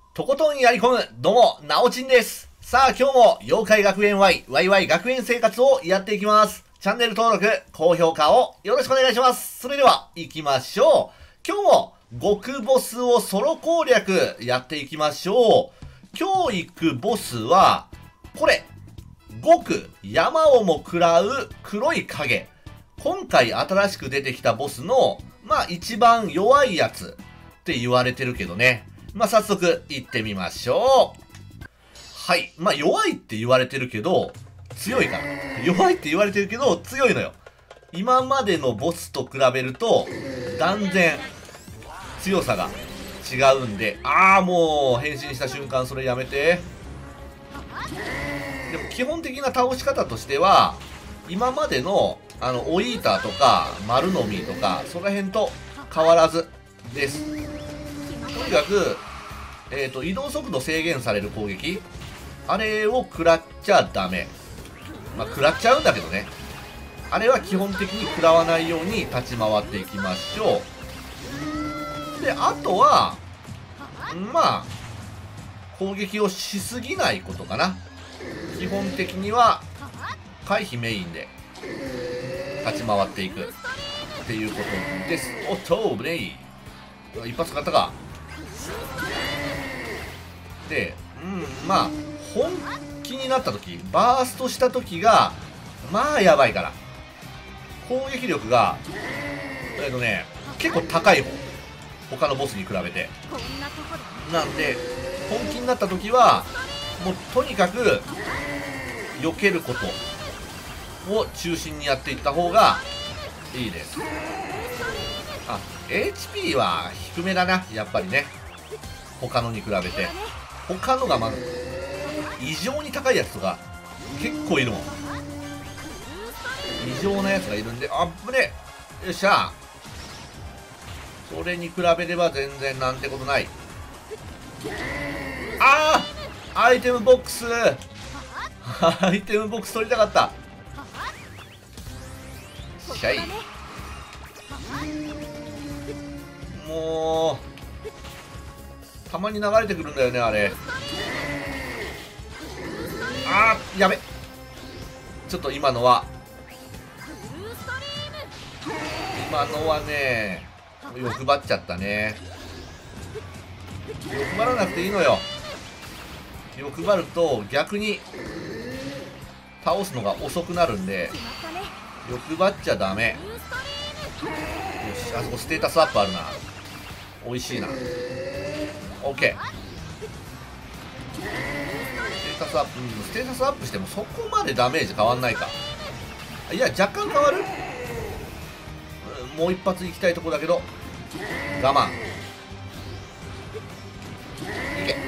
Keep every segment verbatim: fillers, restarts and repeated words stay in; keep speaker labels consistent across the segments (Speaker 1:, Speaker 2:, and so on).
Speaker 1: とことんやり込む、どうも、なおちんです。さあ、今日も、妖怪学園 Y、ワイワイ 学園生活をやっていきます。チャンネル登録、高評価をよろしくお願いします。それでは、行きましょう。今日も、極ボスをソロ攻略、やっていきましょう。今日行くボスは、これ。極、山をも食らう黒い影。今回新しく出てきたボスの、まあ一番弱いやつって言われてるけどね。まあ早速行ってみましょう。はい。まあ弱いって言われてるけど、強いから。弱いって言われてるけど、強いのよ。今までのボスと比べると、断然強さが違うんで、ああ、もう変身した瞬間それやめて。でも基本的な倒し方としては、今までのあのオイーターとか丸の実とかその辺と変わらずです。とにかく、えーと、移動速度制限される攻撃、あれを食らっちゃダメ。まあ食らっちゃうんだけどね。あれは基本的に食らわないように立ち回っていきましょう。で、あとはまあ攻撃をしすぎないことかな。基本的には回避メインで立ち回っていくっていうことです。おっとブレイ一発勝ったか。で、うん、まあ本気になった時、バーストした時がまあやばいから、攻撃力がえっとね結構高い方、他のボスに比べて。なんで本気になった時はもうとにかく避けることを中心にやっていった方がいいです。あ、エイチピー は低めだな、やっぱりね。他のに比べて。他のがまず異常に高いやつとか結構いるもん。異常なやつがいるんで、あっぶねえ。よっしゃ。それに比べれば全然なんてことない。ああ、アイテムボックスアイテムボックス取りたかった。しゃい。もうたまに流れてくるんだよね、あれ。あーやべ。ちょっと今のは今のはね欲張っちゃったね。欲張らなくていいのよ。欲張ると逆に倒すのが遅くなるんで、欲張っちゃダメ。よし、あそこステータスアップあるな。美味しいな。 OK。 ステータスアップ、うん、ステータスアップしてもそこまでダメージ変わんないか。いや若干変わる。もう一発いきたいとこだけど我慢。いけ。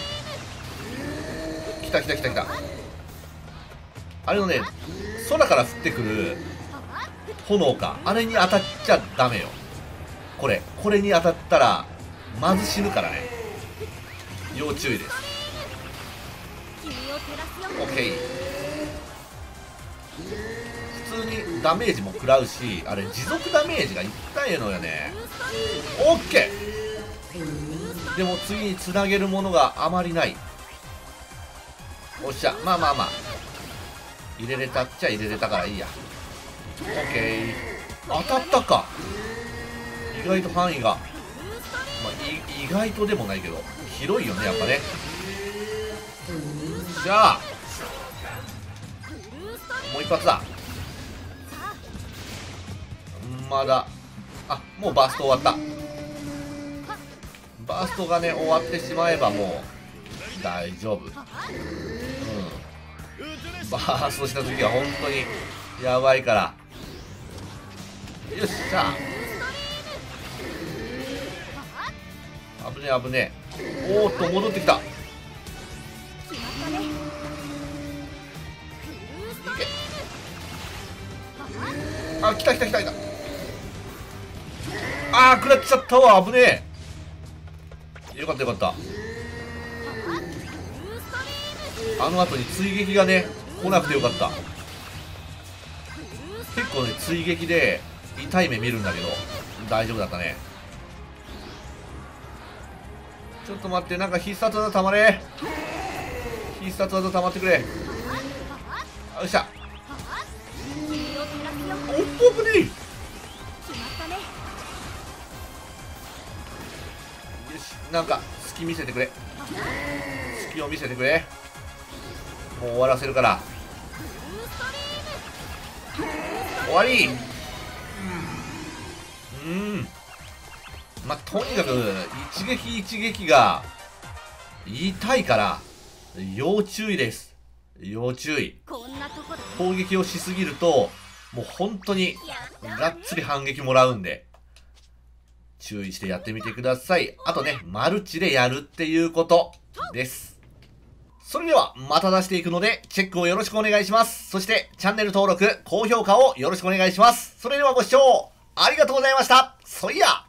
Speaker 1: 来た来た来た来た。あれのね、空から降ってくる炎か、あれに当たっちゃダメよ。これこれに当たったらまず死ぬからね。要注意です。 OK。 普通にダメージも食らうし、あれ持続ダメージが痛いのよね。 OK。 でも次につなげるものがあまりない。おっしゃ、まあまあまあ入れれたっちゃ入れれたからいいや。 OK。 当たったか。意外と範囲が、まあ、い意外とでもないけど広いよね、やっぱね。じゃあもう一発だ。まだ、あ、もうバースト終わった。バーストがね終わってしまえばもう大丈夫。うん、バーストした時は本当にやばいから。よっしゃ。危ねえ危ねえ。おーっと戻ってきた。いけ。あ、来た来た来た来た。あー食らっちゃったわ。危ねえ。よかったよかった。あの後に追撃がね来なくてよかった。結構ね追撃で痛い目見るんだけど大丈夫だったね。 ちょっと待って、なんか必殺技たまれ。必殺技たまってくれ。よっしゃ。おっぽくね。よし、なんか隙見せてくれ。隙を見せてくれ。もう終わらせるから。終わり。うん。まあ、とにかく一撃一撃が痛いから要注意です。要注意。攻撃をしすぎるともう本当にがっつり反撃もらうんで注意してやってみてください。あとね、マルチでやるっていうことです。それではまた出していくのでチェックをよろしくお願いします。そしてチャンネル登録、高評価をよろしくお願いします。それではご視聴ありがとうございました。そいや。